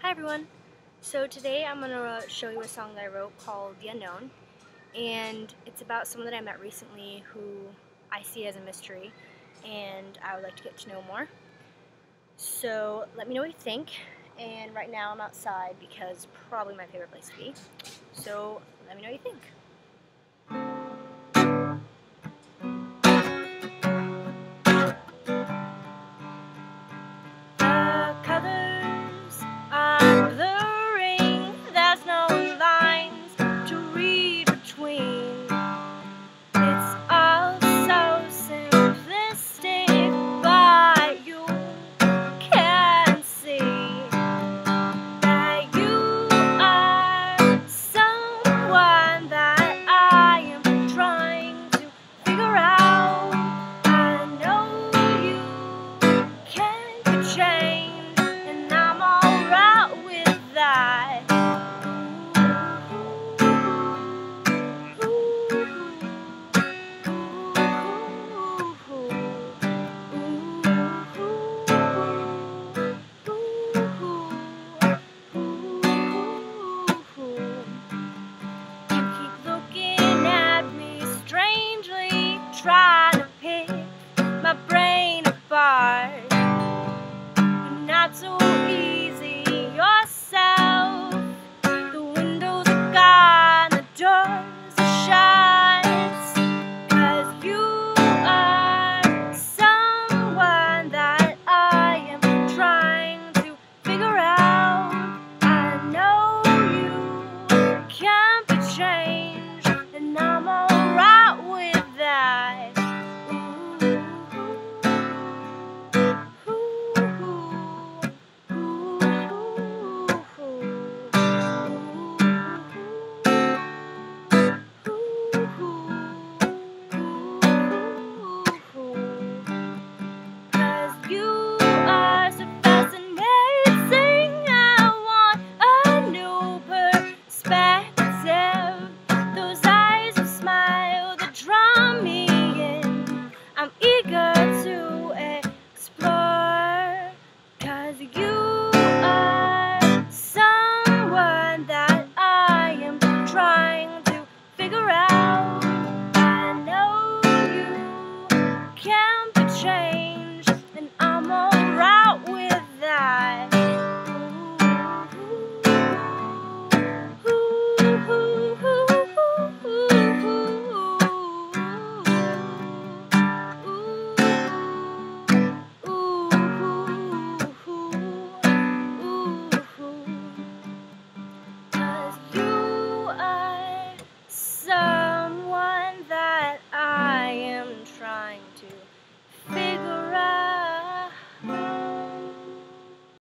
Hi everyone! So today I'm going to show you a song that I wrote called The Unknown, and it's about someone that I met recently who I see as a mystery and I would like to get to know more. So let me know what you think, and right now I'm outside because it's probably my favorite place to be. So let me know what you think.